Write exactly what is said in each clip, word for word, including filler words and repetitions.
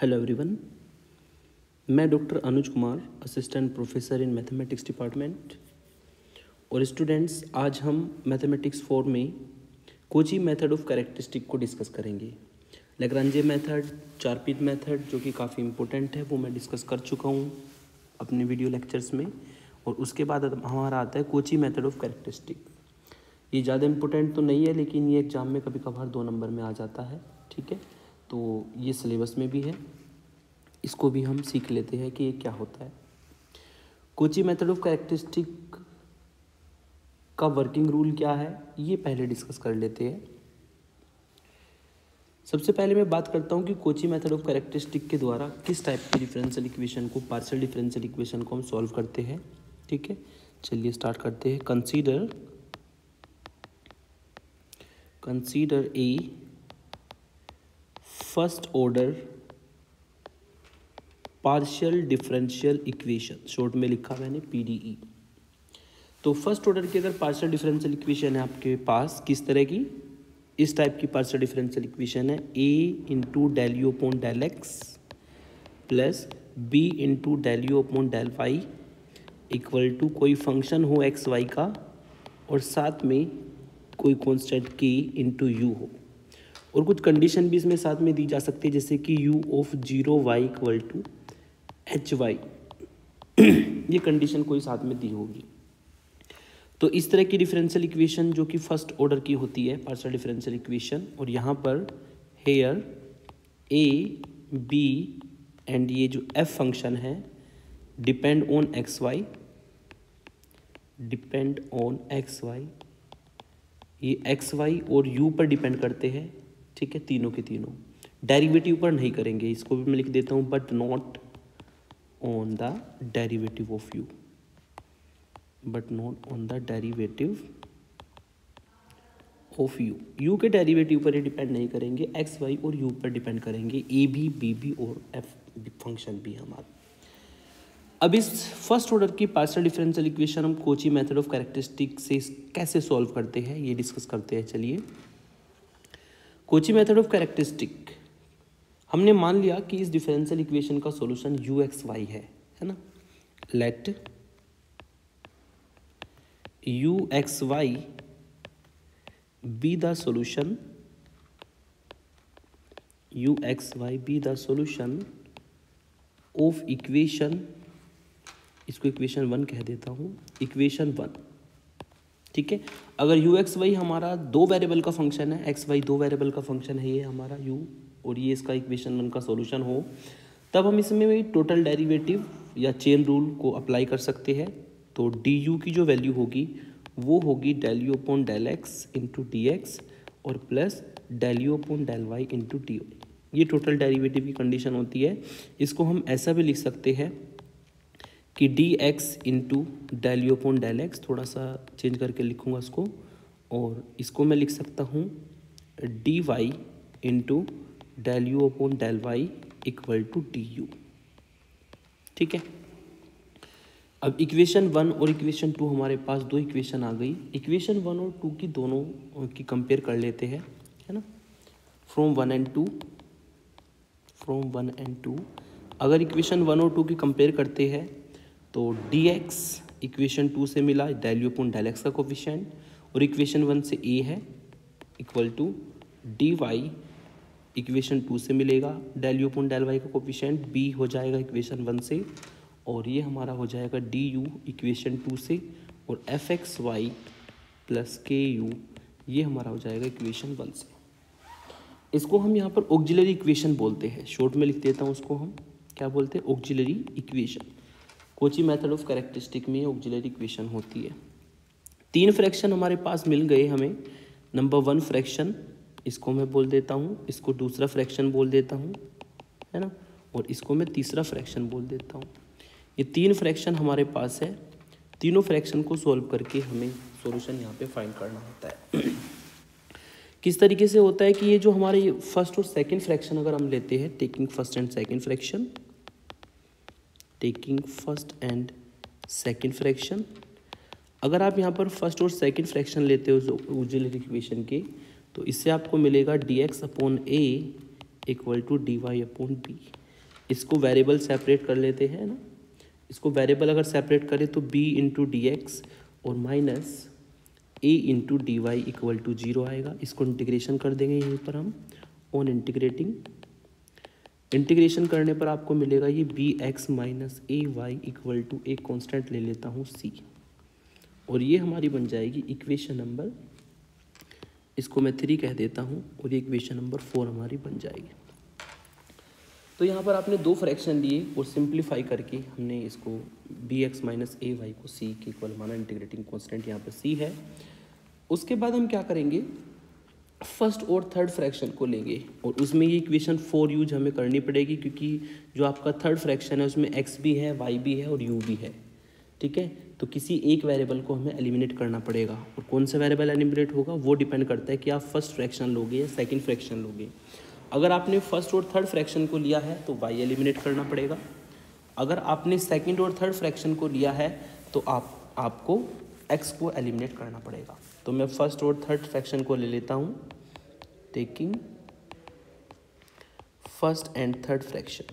Hello everyone, मैं doctor Anuj Kumar, assistant professor in mathematics department. और students, आज हम मैथमेटिक्स फोर में कोची मेथड ऑफ कैरेक्टरिस्टिक को डिस्कस करेंगे। लैग्रांजे मेथड, चारपीट मेथड जो कि काफ़ी इंपॉर्टेंट है, वो मैं डिस्कस कर चुका हूँ अपने वीडियो लेक्चर्स में। और उसके बाद हमारा आता है कोची मेथड ऑफ कैरेक्टरिस्टिक। ये ज़्यादा इंपॉर्टेंट तो नहीं है, लेकिन ये एग्जाम में कभी कभार दो नंबर में आ जाता है। ठीक है, तो ये सिलेबस में भी है, इसको भी हम सीख लेते हैं कि ये क्या होता है। कोची मेथड ऑफ कैरेक्टरिस्टिक का वर्किंग रूल क्या है, ये पहले डिस्कस कर लेते हैं। सबसे पहले मैं बात करता हूँ कि कोची मेथड ऑफ कैरेक्टरिस्टिक के द्वारा किस टाइप की डिफरेंशियल इक्वेशन को, पार्शियल डिफरेंशियल इक्वेशन को हम सॉल्व करते हैं। ठीक है, चलिए स्टार्ट करते हैं। Consider consider a first order partial differential equation, short में लिखा मैंने पीडीई। तो फर्स्ट ऑर्डर की अगर पार्शियल डिफरेंशियल इक्वेशन है आपके पास, किस तरह की, इस टाइप की पार्शियल डिफरेंशियल इक्वेशन है। A into del u upon del x plus b into del u upon del y equal to कोई फंक्शन हो एक्स वाई का और साथ में कोई कॉन्स्टेंट के इंटू यू हो। और कुछ कंडीशन भी इसमें साथ में दी जा सकती है, जैसे कि u of zero y equal to h y, ये कंडीशन कोई साथ में दी होगी। तो इस तरह की डिफरेंशियल इक्वेशन जो कि फर्स्ट ऑर्डर की होती है, पार्शियल डिफरेंशियल इक्वेशन। और यहाँ पर हेयर ए बी एंड ये जो एफ फंक्शन है depend on x y, depend on x y, ये एक्स वाई और यू पर डिपेंड करते हैं। ठीक है, तीनों के तीनों डेरिवेटिव पर नहीं करेंगे, इसको भी मैं लिख देता हूँ, but not on the derivative of u, but not on the derivative of u. U के डेरिवेटिव पर ही डिपेंड नहीं करेंगे, एक्स वाई और यू पर डिपेंड करेंगे, ए भी, बी भी और एफ फंक्शन भी हमारा। अब इस फर्स्ट ऑर्डर की पार्शियल डिफरेंशियल इक्वेशन हम कोची मेथड ऑफ कैरेक्टरिस्टिक से कैसे सॉल्व करते हैं, ये डिस्कस करते हैं। चलिए, कोची मेथड ऑफ कैरेक्टरिस्टिक, हमने मान लिया कि इस डिफरेंशियल इक्वेशन का सॉल्यूशन यू एक्स वाई है, है ना। Let u x y be the solution, u x y be the solution of equation, इसको इक्वेशन वन कह देता हूँ, इक्वेशन वन। ठीक है, अगर यू एक्स वाई हमारा दो वेरिएबल का फंक्शन है, एक्स वाई दो वेरिएबल का फंक्शन है, ये हमारा यू और ये इसका इक्वेशन वन का सॉल्यूशन हो, तब हम इसमें टोटल डेरिवेटिव या चेन रूल को अप्लाई कर सकते हैं। तो डी यू की जो वैल्यू होगी वो होगी del u upon del x into d x और plus del u upon del y into d y, ये टोटल डेरिवेटिव की कंडीशन होती है। इसको हम ऐसा भी लिख सकते हैं कि d x into del u upon del x, थोड़ा सा चेंज करके लिखूँगा इसको, और इसको मैं लिख सकता हूँ d y into del u upon del y equal to d u. ठीक है, अब इक्वेशन वन और इक्वेशन टू हमारे पास दो इक्वेशन आ गई। इक्वेशन वन और टू की दोनों की कंपेयर कर लेते हैं, है ना, from one and two, from one and two. अगर इक्वेशन वन और टू की कंपेयर करते हैं तो डी एक्स इक्वेशन टू से मिला del u upon del x का कोफिशिएंट, और इक्वेशन वन से ए है equal to d y equation two से मिलेगा del u upon del y का कोफिशिएंट, बी हो जाएगा इक्वेशन वन से, और ये हमारा हो जाएगा डी यू इक्वेशन टू से, और f x y plus k u ये हमारा हो जाएगा इक्वेशन वन से। इसको हम यहाँ पर ऑक्सिलरी इक्वेशन बोलते हैं, शॉर्ट में लिख देता हूँ उसको, हम क्या बोलते हैं, auxiliary equation. Cauchy method of characteristic में ऑक्सिलरी इक्वेशन होती है। तीन फ्रैक्शन हमारे पास मिल गए हमें। नंबर वन फ्रैक्शन, इसको मैं बोल देता हूँ, इसको दूसरा फ्रैक्शन बोल देता हूँ, है ना, और इसको मैं तीसरा फ्रैक्शन बोल देता हूँ। ये तीन फ्रैक्शन हमारे पास है। तीनों फ्रैक्शन को सॉल्व करके हमें सॉल्यूशन यहाँ पे फाइंड करना होता है। किस तरीके से होता है कि ये जो हमारे फर्स्ट और सेकंड फ्रैक्शन अगर हम लेते हैं, taking first and second fraction, taking first and second fraction, अगर आप यहाँ पर फर्स्ट और सेकंड फ्रैक्शन लेते हो ऑक्सिलरी इक्वेशन के, तो इससे आपको मिलेगा d x upon a equal to d y upon b. इसको वेरिएबल सेपरेट कर लेते हैं ना, इसको वेरिएबल अगर सेपरेट करें तो b इंटू डी एक्स और minus a into d y equal to zero आएगा। इसको इंटीग्रेशन कर देंगे यहीं पर हम ऑन इंटीग्रेटिंग। इंटीग्रेशन करने पर आपको मिलेगा ये b x minus a y equal to एक कॉन्स्टेंट ले लेता हूँ c, और ये हमारी बन जाएगी इक्वेशन नंबर, इसको मैं थ्री कह देता हूँ, और ये इक्वेशन नंबर फोर हमारी बन जाएगी। तो यहाँ पर आपने दो फ्रैक्शन लिए और सिंप्लीफाई करके हमने इसको B x minus a Y को सी के इक्वल माना, इंटीग्रेटिंग कॉन्स्टेंट यहाँ पर सी है। उसके बाद हम क्या करेंगे, फर्स्ट और थर्ड फ्रैक्शन को लेंगे और उसमें ये इक्वेशन फोर यूज हमें करनी पड़ेगी, क्योंकि जो आपका थर्ड फ्रैक्शन है उसमें एक्स भी है, वाई भी है और यू भी है। ठीक है, तो किसी एक वेरिएबल को हमें एलिमिनेट करना पड़ेगा, और कौन सा वेरिएबल एलिमिनेट होगा वो डिपेंड करता है कि आप फर्स्ट फ्रैक्शन लोगे या सेकंड फ्रैक्शन लोगे। अगर आपने फर्स्ट और थर्ड फ्रैक्शन को लिया है तो वाई एलिमिनेट करना पड़ेगा, अगर आपने सेकंड और थर्ड फ्रैक्शन को लिया है तो आप आपको एक्स को एलिमिनेट करना पड़ेगा। तो मैं फर्स्ट और थर्ड फ्रैक्शन को ले लेता हूँ, taking first and third fraction,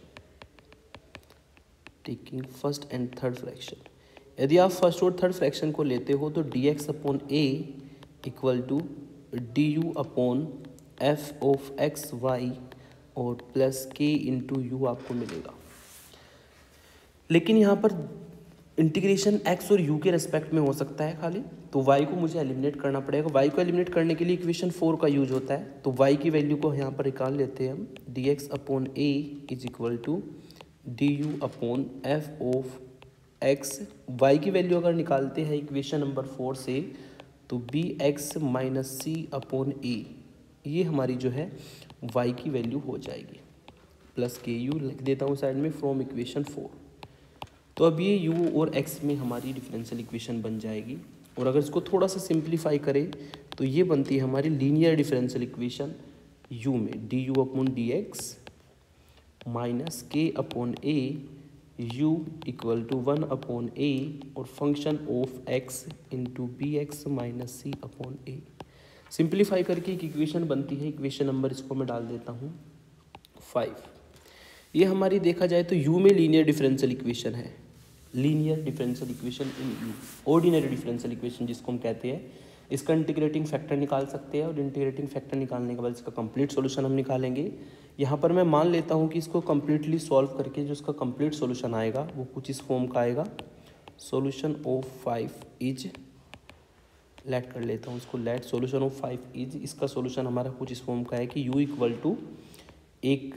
taking first and third fraction. यदि आप फर्स्ट और थर्ड फ्रैक्शन को लेते हो तो d x upon a equal to d u upon f of x y और प्लस के इंटू यू आपको मिलेगा। लेकिन यहाँ पर इंटीग्रेशन x और u के रेस्पेक्ट में हो सकता है खाली, तो y को मुझे एलिमिनेट करना पड़ेगा। y को एलिमिनेट करने के लिए इक्वेशन फोर का यूज होता है, तो y की वैल्यू को यहाँ पर निकाल लेते हैं हम, d x upon a is equal to d u upon f of x. Y की वैल्यू अगर निकालते हैं इक्वेशन नंबर फोर से तो b x minus c upon a, ये हमारी जो है y की वैल्यू हो जाएगी, प्लस के यू लिख देता हूँ साइड में फ्रॉम इक्वेशन फोर। तो अब ये u और x में हमारी डिफरेंशियल इक्वेशन बन जाएगी, और अगर इसको थोड़ा सा सिंप्लीफाई करें तो ये बनती है हमारी लीनियर डिफरेंशियल इक्वेशन u में d u upon d x minus k upon a u equal to one upon a और function of x into b x minus c upon a. Simplify करके एक इक्वेशन बनती है, equation number इसको मैं डाल देता हूँ फाइव। ये हमारी देखा जाए तो u में लीनियर डिफरेंशियल इक्वेशन है, linear differential equation in u, ordinary differential equation जिसको हम कहते हैं। इसका इंटीग्रेटिंग फैक्टर निकाल सकते हैं, और इंटीग्रेटिंग फैक्टर निकालने के बाद इसका कंप्लीट सॉल्यूशन हम निकालेंगे। यहाँ पर मैं मान लेता हूँ कि इसको कंप्लीटली सॉल्व करके जो इसका कंप्लीट सॉल्यूशन आएगा वो कुछ इस फॉर्म का आएगा, solution of five is, let कर लेता हूँ इसको, let solution of five is, इसका सॉल्यूशन हमारा कुछ इस फॉर्म का है कि u इक्वल टू एक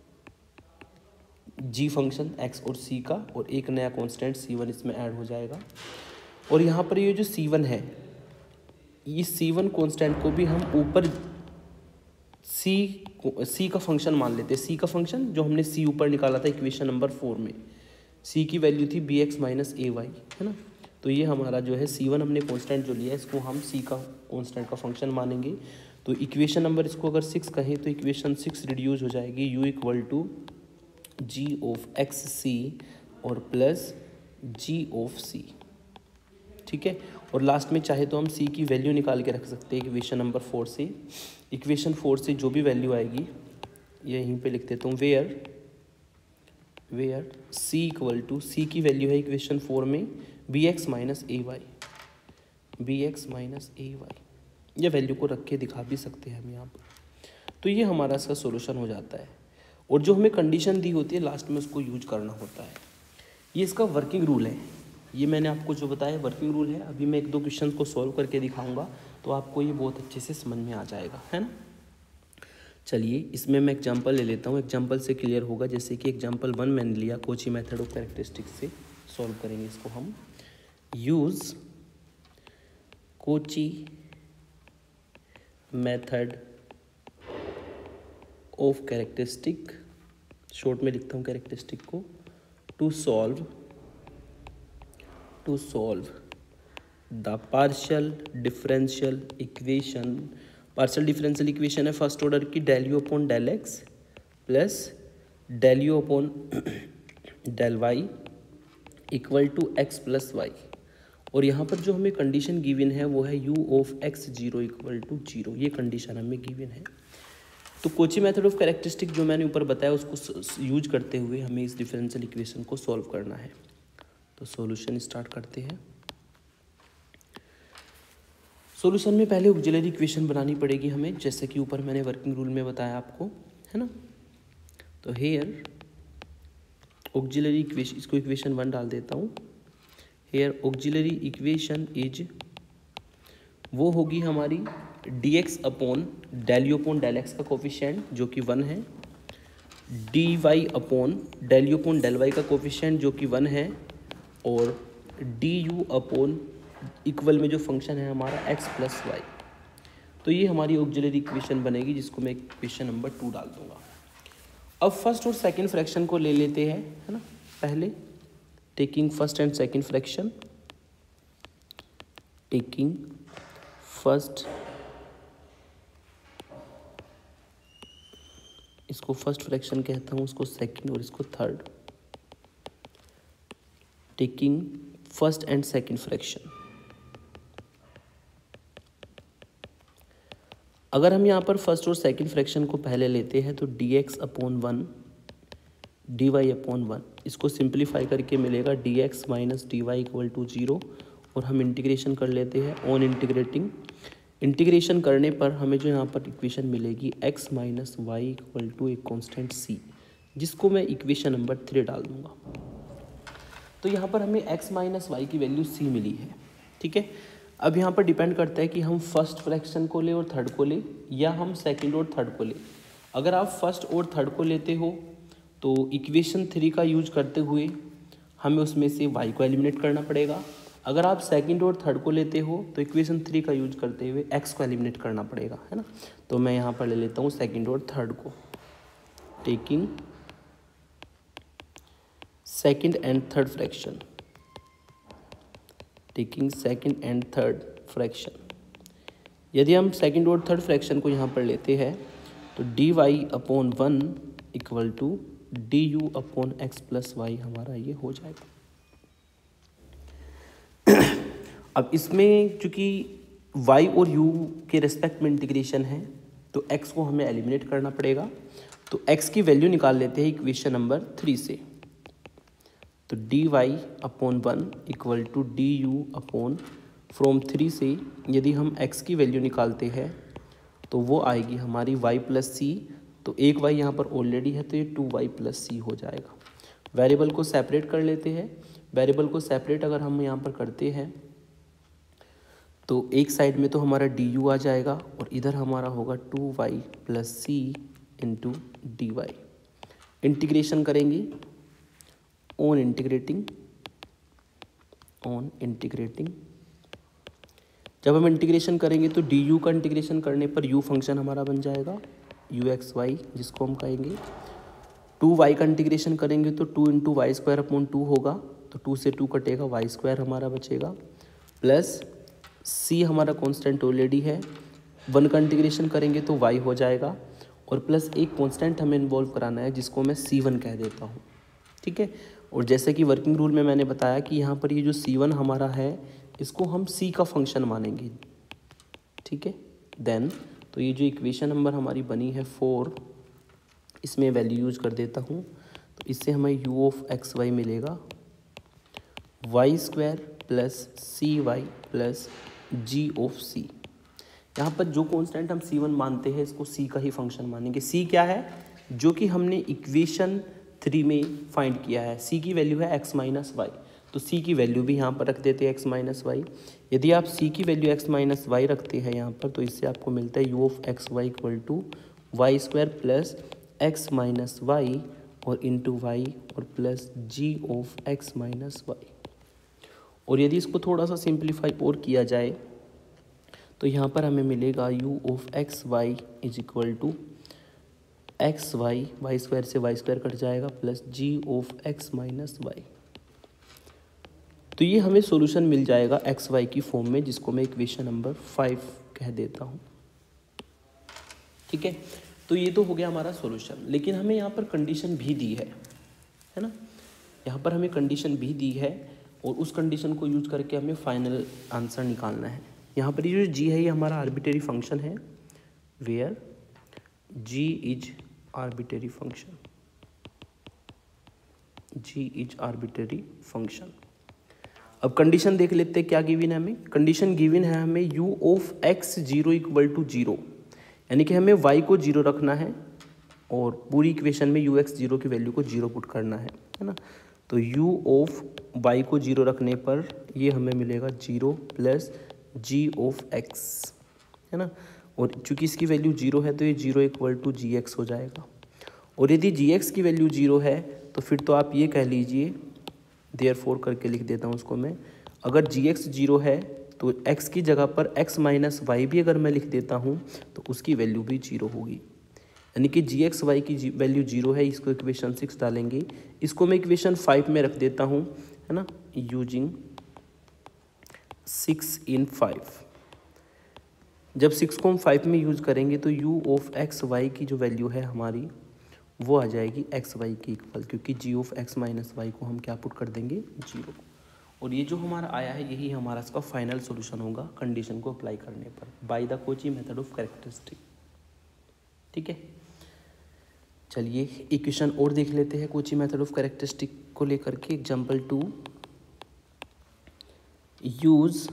g फंक्शन x और c का, और एक नया कांस्टेंट सी वन इसमें ऐड हो जाएगा। और यहाँ पर ये जो सी वन है, इस सी वन कांस्टेंट को भी हम ऊपर c c का फंक्शन मान लेते हैं। c का फंक्शन जो हमने c ऊपर निकाला था इक्वेशन नंबर फोर में, c की वैल्यू थी b x minus a y, है ना। तो ये हमारा जो है सी वन हमने कांस्टेंट जो लिया है इसको हम c का कांस्टेंट का फंक्शन मानेंगे। तो इक्वेशन नंबर इसको अगर सिक्स कहें तो इक्वेशन सिक्स रिड्यूस हो जाएगी, u equal to g of x c और प्लस जी ऑफ सी। ठीक है, और लास्ट में चाहे तो हम c की वैल्यू निकाल के रख सकते हैं इक्वेशन नंबर फोर से। इक्वेशन फोर से जो भी वैल्यू आएगी ये यहीं पे लिख देता हूँ, where where c equal to, सी की वैल्यू है इक्वेशन फोर में B x minus a Y, B x minus a Y, ये वैल्यू को रख के दिखा भी सकते हैं हम यहाँ पर। तो ये हमारा इसका सोल्यूशन हो जाता है, और जो हमें कंडीशन दी होती है लास्ट में उसको यूज करना होता है। ये इसका वर्किंग रूल है, ये मैंने आपको जो बताया वर्किंग रूल है। अभी मैं एक दो क्वेश्चन को सॉल्व करके दिखाऊंगा तो आपको ये बहुत अच्छे से समझ में आ जाएगा, है ना। चलिए इसमें मैं एग्जांपल ले लेता हूँ, एग्जांपल से क्लियर होगा। जैसे कि एग्जांपल वन मैंने लिया, कोची मेथड ऑफ कैरेक्टरिस्टिक से सॉल्व करेंगे इसको हम। Use Cauchy method of characteristic, short में लिखता हूँ कैरेक्टरिस्टिक को, to solve to solve the partial differential equation. Partial differential equation है फर्स्ट ऑर्डर की, del u upon del x plus del u upon del y equal to x plus y. और यहाँ पर जो हमें कंडीशन गिवन है वो है u of x zero equal to zero, ये कंडीशन हमें गिवन है। तो कोची मेथड ऑफ कैरेक्टरिस्टिक जो मैंने ऊपर बताया उसको यूज करते हुए हमें इस डिफरेंशियल इक्वेशन को सॉल्व करना है। तो सॉल्यूशन स्टार्ट करते हैं। सॉल्यूशन में पहले ऑक्सिलरी इक्वेशन बनानी पड़ेगी हमें, जैसे कि ऊपर मैंने वर्किंग रूल में बताया आपको, है ना। तो हेयर ऑक्सिलरी इक्वेशन, इसको इक्वेशन वन डाल देता हूँ। हेयर ऑक्सिलरी इक्वेशन इज, वो होगी हमारी d x upon del u upon del x का कोफिशिएंट जो कि वन है, d y upon del u upon del y का कोफिशिएंट जो कि वन है, और डी यू अपॉन इक्वल में जो फंक्शन है हमारा एक्स प्लस वाई। तो ये हमारी ऑक्सिलरी इक्वेशन बनेगी, जिसको मैं इक्वेशन नंबर टू डाल दूंगा। अब फर्स्ट और सेकंड फ्रैक्शन को ले लेते हैं, है ना। पहले taking first and second fraction, taking first, इसको फर्स्ट फ्रैक्शन कहता हूँ, उसको सेकंड और इसको third. Taking first and second fraction, अगर हम यहाँ पर फर्स्ट और सेकंड फ्रैक्शन को पहले लेते हैं तो d x upon one d y upon one, इसको सिंप्लीफाई करके मिलेगा d x minus d y equal to zero, और हम इंटीग्रेशन कर लेते हैं ऑन इंटीग्रेटिंग। इंटीग्रेशन करने पर हमें जो यहाँ पर इक्वेशन मिलेगी x minus y equal to एक कॉन्स्टेंट सी, जिसको मैं इक्वेशन नंबर थ्री डाल दूंगा। तो यहाँ पर हमें x माइनस वाई की वैल्यू c मिली है, ठीक है। अब यहाँ पर डिपेंड करता है कि हम फर्स्ट फ्रैक्शन को ले और थर्ड को ले, या हम सेकंड और थर्ड को ले। अगर आप फर्स्ट और थर्ड को लेते हो तो इक्वेशन थ्री का यूज करते हुए हमें उसमें से y को एलिमिनेट करना पड़ेगा। अगर आप सेकंड और थर्ड को लेते हो तो इक्वेशन थ्री का यूज करते हुए x को एलिमिनेट करना पड़ेगा, है ना। तो मैं यहाँ पर ले लेता हूँ सेकंड और थर्ड को, taking second and third fraction, taking second and third fraction. यदि हम सेकंड और थर्ड फ्रैक्शन को यहाँ पर लेते हैं तो d y upon one equal to d u upon x plus y हमारा ये हो जाएगा। अब इसमें चूंकि y और u के रेस्पेक्ट में इंटीग्रेशन है तो x को हमें एलिमिनेट करना पड़ेगा। तो x की वैल्यू निकाल लेते हैं इक्वेशन नंबर थ्री से। तो d y upon one equal to d u upon, from three से यदि हम x की वैल्यू निकालते हैं तो वो आएगी हमारी y प्लस सी। तो एक y यहाँ पर ऑलरेडी है तो ये टू वाई प्लस सी हो जाएगा। वेरिएबल को सेपरेट कर लेते हैं। वेरिएबल को सेपरेट अगर हम यहाँ पर करते हैं तो एक साइड में तो हमारा डी यू आ जाएगा और इधर हमारा होगा two y plus c into d y. Integration करेंगे ऑन इंटीग्रेटिंग, ऑन इंटीग्रेटिंग। जब हम इंटीग्रेशन करेंगे तो डी यू का इंटीग्रेशन करने पर यू फंक्शन हमारा बन जाएगा यू एक्स वाई, जिसको हम कहेंगे। टू वाई का इंटीग्रेशन करेंगे तो two into y square upon two होगा, तो टू से टू कटेगा, वाई स्क्वायर हमारा बचेगा, प्लस सी हमारा कांस्टेंट ऑलरेडी है। वन का इंटीग्रेशन करेंगे तो वाई हो जाएगा, और प्लस एक कांस्टेंट हमें इन्वॉल्व कराना है जिसको मैं सी वन कह देता हूँ, ठीक है। और जैसे कि वर्किंग रूल में मैंने बताया कि यहाँ पर ये जो सी वन हमारा है इसको हम सी का फंक्शन मानेंगे, ठीक है। देन तो ये जो इक्वेशन नंबर हमारी बनी है फोर, इसमें वैल्यू यूज कर देता हूँ। तो इससे हमें यू ऑफ एक्स वाई मिलेगा y square plus c y plus g of c. यहाँ पर जो कांस्टेंट हम सी वन मानते हैं इसको सी का ही फंक्शन मानेंगे। सी क्या है, जो कि हमने इक्वेशन थ्री में फाइंड किया है। सी की वैल्यू है एक्स माइनस वाई, तो सी की वैल्यू भी यहाँ पर रख देते हैं एक्स माइनस वाई। यदि आप सी की वैल्यू एक्स माइनस वाई रखते हैं यहाँ पर तो इससे आपको मिलता है u of x y equal to y square plus x minus y और इंटू वाई और plus g of x minus y. और यदि इसको थोड़ा सा सिंप्लीफाई और किया जाए तो यहाँ पर हमें मिलेगा u of x y is equal to x y, y square से वाई स्क्वायर कट जाएगा, plus g of x minus y. तो ये हमें सॉल्यूशन मिल जाएगा एक्स वाई की फॉर्म में, जिसको मैं इक्वेशन नंबर फाइव कह देता हूँ, ठीक है। तो ये तो हो गया हमारा सॉल्यूशन, लेकिन हमें यहाँ पर कंडीशन भी दी है, है ना। यहाँ पर हमें कंडीशन भी दी है और उस कंडीशन को यूज करके हमें फाइनल आंसर निकालना है। यहाँ पर ये जो जी है ये हमारा आर्बिट्रेरी फंक्शन है, where g is arbitrary function, g is arbitrary function. अब कंडीशन देख लेते हैं क्या गिवन है हमें। कंडीशन गिवन है हमें u of x zero equal to zero, यानी कि हमें y को जीरो रखना है और पूरी इक्वेशन में यू एक्स जीरो की वैल्यू को जीरो पुट करना है, है ना। तो u ऑफ y को जीरो रखने पर ये हमें मिलेगा zero plus g of x, है ना। और चूंकि इसकी वैल्यू जीरो है तो ये zero equal to g x हो जाएगा। और यदि जी एक्स की वैल्यू जीरो है तो फिर तो आप ये कह लीजिए, देयर फोर करके लिख देता हूँ उसको मैं, अगर जी एक्स जीरो है तो x की जगह पर x माइनस वाई भी अगर मैं लिख देता हूँ तो उसकी वैल्यू भी जीरो होगी, यानी कि जी एक्स वाई की वैल्यू जीरो है। इसको इक्वेशन सिक्स डालेंगे, इसको मैं इक्वेशन फाइव में रख देता हूँ, है ना, यूजिंग सिक्स इन फाइव। जब सिक्स को हम फाइव में यूज करेंगे तो u ऑफ एक्स वाई की जो वैल्यू है हमारी वो आ जाएगी एक्स वाई की इक्वल, क्योंकि g of x minus y को हम क्या पुट कर देंगे, जीरो। और ये जो हमारा आया है यही हमारा इसका फाइनल सॉल्यूशन होगा कंडीशन को अप्लाई करने पर by the Cauchy method of characteristic. ठीक है, चलिए इक्वेशन और देख लेते हैं कोची मेथड ऑफ कैरेक्टरिस्टिक को लेकर के। Example two, use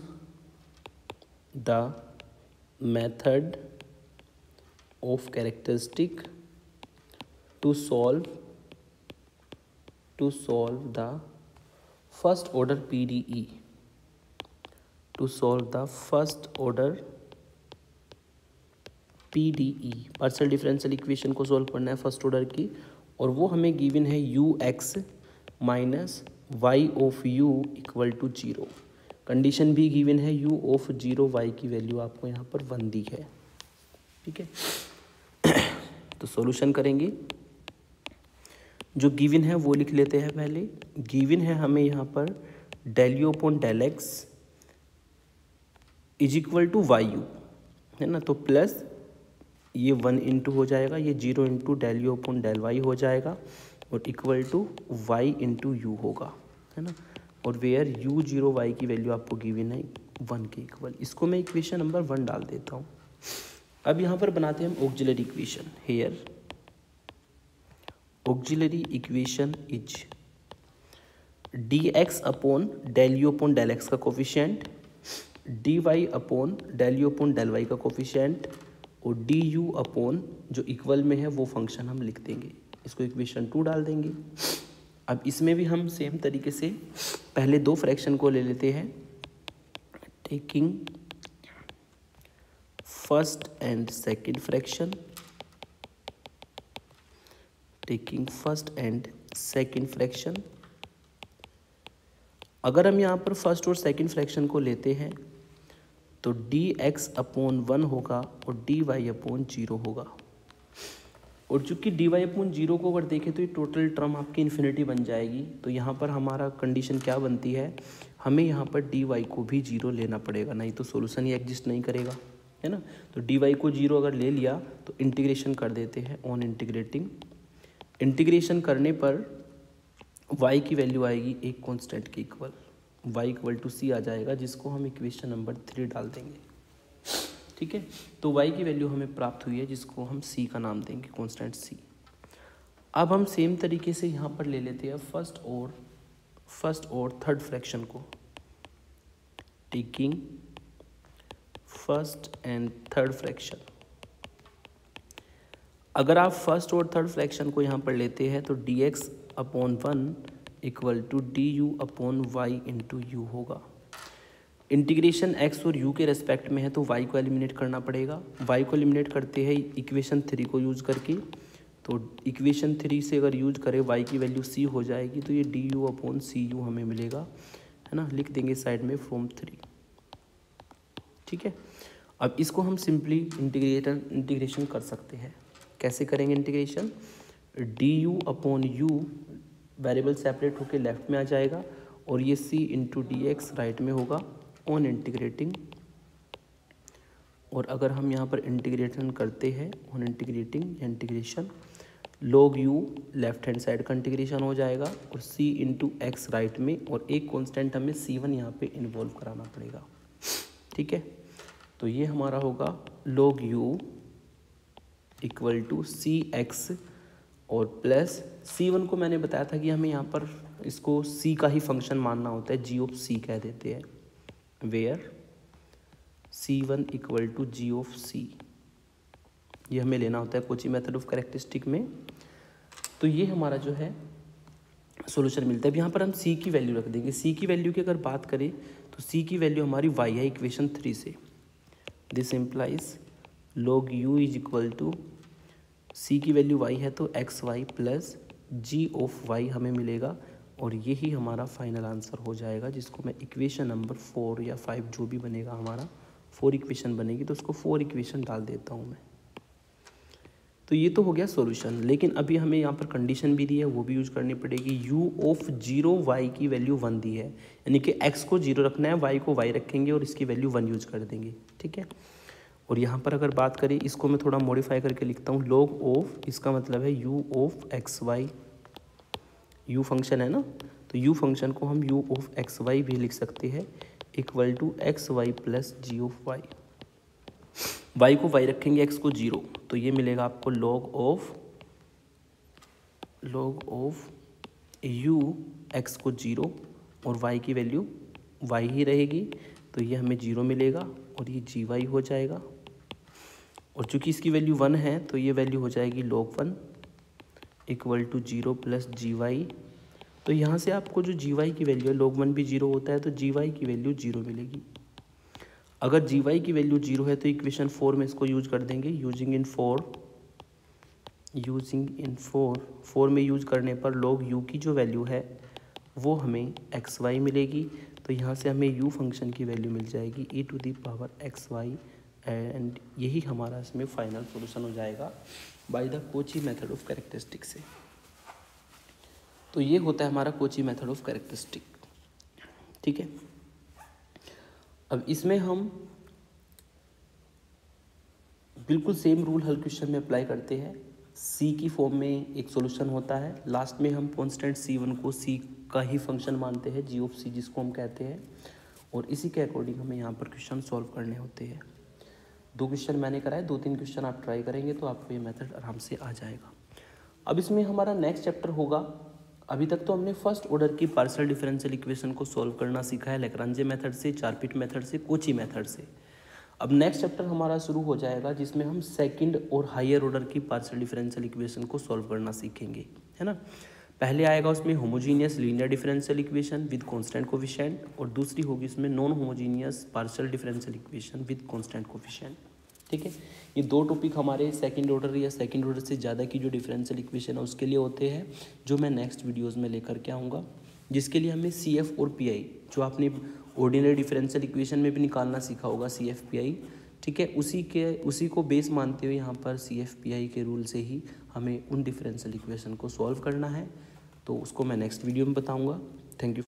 the method of characteristic to solve to solve the first order P D E, to solve the first order P D E partial differential equation को solve करना है first order की, और वो हमें given है u x minus y of u equal to zero. Condition भी given है यू ऑफ जीरो, वाई की वैल्यू आपको यहाँ पर वन दी है। ठीक है, तो सॉल्यूशन करेंगे। जो गिवन है वो लिख लेते हैं पहले। गिवन है हमें यहाँ पर del u upon del x is equal to y u, है ना, तो प्लस ये वन इंटू हो जाएगा, ये zero into del u upon del y हो जाएगा, और equal to y into u होगा, है ना। और वेयर यू जीरो वाई की वैल्यू आपको गिवन है वन के इक्वल। इसको मैं इक्वेशन नंबर वन डाल देता हूँ। अब यहाँ पर बनाते हैं हम auxiliary equation. Here auxiliary equation is d x upon del u upon del x का coefficient, d y upon del u upon del y का कोफिशिएंट, और डी यू अपॉन जो इक्वल में है वो फंक्शन हम लिख देंगे। इसको इक्वेशन टू डाल देंगे। अब इसमें भी हम सेम तरीके से पहले दो फ्रैक्शन को ले लेते हैं, taking first and second fraction, taking first and second fraction. अगर हम यहाँ पर फर्स्ट और सेकेंड फ्रैक्शन को लेते हैं तो डी एक्स अपॉन वन होगा और डी वाई अपॉन जीरो होगा। और चूंकि डी वाई अपॉन जीरो को अगर देखें तो ये टोटल टर्म आपकी इन्फिनिटी बन जाएगी। तो यहाँ पर हमारा कंडीशन क्या बनती है, हमें यहाँ पर डी वाई को भी जीरो लेना पड़ेगा, नहीं तो सोल्यूशन ही एग्जिस्ट नहीं करेगा, है ना। तो डी वाई को जीरो अगर ले लिया तो इंटीग्रेशन कर देते हैं ऑन इंटीग्रेटिंग। इंटीग्रेशन करने पर y की वैल्यू आएगी एक कांस्टेंट के equal, y equal to c आ जाएगा, जिसको हम इक्वेशन नंबर थ्री डाल देंगे। ठीक है, तो y की वैल्यू हमें प्राप्त हुई है जिसको हम c का नाम देंगे, कांस्टेंट c। अब हम सेम तरीके से यहाँ पर ले लेते हैं फर्स्ट और फर्स्ट और थर्ड फ्रैक्शन को, taking first and third fraction. अगर आप फर्स्ट और थर्ड फ्रैक्शन को यहाँ पर लेते हैं तो d x upon one equal to d u upon y into u होगा। इंटीग्रेशन एक्स और यू के रेस्पेक्ट में है तो वाई को एलिमिनेट करना पड़ेगा। वाई को एलिमिनेट करते हैं इक्वेशन थ्री को यूज़ करके, तो इक्वेशन थ्री से अगर यूज करें वाई की वैल्यू सी हो जाएगी, तो ये d u upon c u हमें मिलेगा, है ना। लिख देंगे साइड में फ्रॉम थ्री। ठीक है, अब इसको हम सिंपली इंटीग्रेटर इंटीग्रेशन कर सकते हैं। कैसे करेंगे integration, d u upon u variable separate होकर लेफ्ट में आ जाएगा और ये c into d x right में होगा ऑन इंटीग्रेटिंग। और अगर हम यहाँ पर इंटीग्रेशन करते हैं on integrating integration, log u left hand side का इंटीग्रेशन हो जाएगा और c इंटू एक्स राइट में, और एक कांस्टेंट हमें सी वन यहाँ पे इन्वॉल्व कराना पड़ेगा। ठीक है, तो ये हमारा होगा log u equal to c x और प्लस सी वन को मैंने बताया था कि हमें यहाँ पर इसको सी का ही फंक्शन मानना होता है, जी ऑफ सी कह देते हैं, where C one equal to g of सी, ये हमें लेना होता है कोची मेथड ऑफ कैरेक्टरिस्टिक में। तो ये हमारा जो है सॉल्यूशन मिलता है। अब यहाँ पर हम सी की वैल्यू रख देंगे। सी की वैल्यू की अगर बात करें तो सी की वैल्यू हमारी वाई है इक्वेशन थ्री से। This implies log you is equal to, सी की वैल्यू वाई है तो x y plus g of Y हमें मिलेगा, और यही हमारा फाइनल आंसर हो जाएगा, जिसको मैं इक्वेशन नंबर फोर या फाइव जो भी बनेगा हमारा, फोर इक्वेशन बनेगी तो उसको फोर इक्वेशन डाल देता हूँ मैं। तो ये तो हो गया सॉल्यूशन, लेकिन अभी हमें यहाँ पर कंडीशन भी दी है, वो भी यूज करनी पड़ेगी। यू ऑफ जीरो वाई की वैल्यू वन दी है, यानी कि एक्स को जीरो रखना है, वाई को वाई रखेंगे और इसकी वैल्यू वन यूज कर देंगे, ठीक है। और यहाँ पर अगर बात करें, इसको मैं थोड़ा मॉडिफाई करके लिखता हूँ, लॉग ऑफ, इसका मतलब है u of x y, u function है ना, तो यू फंक्शन को हम यू ऑफ एक्स वाई भी लिख सकते हैं, equal to x y plus g of y. Y को वाई रखेंगे, एक्स को जीरो, तो ये मिलेगा आपको log of log of u x को जीरो और वाई की वैल्यू वाई ही रहेगी, तो ये हमें जीरो मिलेगा और ये जी वाई हो जाएगा। और चूंकि इसकी वैल्यू वन है तो ये वैल्यू हो जाएगी log one equal to zero plus g y. तो यहाँ से आपको जो जी वाई की वैल्यू है, लॉग वन भी जीरो होता है तो जी वाई की वैल्यू जीरो मिलेगी। अगर जी वाई की वैल्यू जीरो है तो इक्वेशन फोर में इसको यूज कर देंगे, using in four using in four four में यूज करने पर लॉग यू की जो वैल्यू है वो हमें एक्स वाई मिलेगी। तो यहाँ से हमें यू फंक्शन की वैल्यू मिल जाएगी e to the power x y, and यही हमारा इसमें फाइनल सॉल्यूशन हो जाएगा by the Cauchy method of characteristic से। तो ये होता है हमारा कोची मेथड ऑफ कैरेक्टरिस्टिक, ठीक है। अब इसमें हम बिल्कुल सेम रूल हर क्वेश्चन में अप्लाई करते हैं। सी की फॉर्म में एक सॉल्यूशन होता है, लास्ट में हम कांस्टेंट सी वन को सी का ही फंक्शन मानते हैं, जी ऑफ सी जिसको हम कहते हैं, और इसी के अकॉर्डिंग हमें यहाँ पर क्वेश्चन सॉल्व करने होते हैं। दो क्वेश्चन मैंने कराए, दो तीन क्वेश्चन आप ट्राई करेंगे तो आपको ये मेथड आराम से आ जाएगा। अब इसमें हमारा नेक्स्ट चैप्टर होगा, अभी तक तो हमने फर्स्ट ऑर्डर की पार्शियल डिफरेंशियल इक्वेशन को सॉल्व करना सीखा है लैग्रांजे मेथड से, चारपिट मेथड से, कोची मेथड से। अब नेक्स्ट चैप्टर हमारा शुरू हो जाएगा जिसमें हम सेकंड और हायर ऑर्डर की पार्शियल डिफरेंशियल इक्वेशन को सॉल्व करना सीखेंगे, है ना। पहले आएगा उसमें homogeneous linear differential equation with constant coefficient, और दूसरी होगी इसमें non homogeneous partial differential equation with constant coefficient, ठीक है। ये दो टॉपिक हमारे सेकंड ऑर्डर या सेकंड ऑर्डर से ज़्यादा की जो डिफरेंशियल इक्वेशन है उसके लिए होते हैं, जो मैं नेक्स्ट वीडियोस में लेकर के आऊँगा, जिसके लिए हमें सी एफ और पी आई, जो आपने ऑर्डिनरी डिफरेंशियल इक्वेशन में भी निकालना सीखा होगा सी एफ पी आई, ठीक है, उसी के उसी को बेस मानते हुए यहाँ पर सी एफ पी आई के रूल से ही हमें उन डिफरेंशियल इक्वेशन को सॉल्व करना है। तो उसको मैं नेक्स्ट वीडियो में बताऊँगा। Thank you.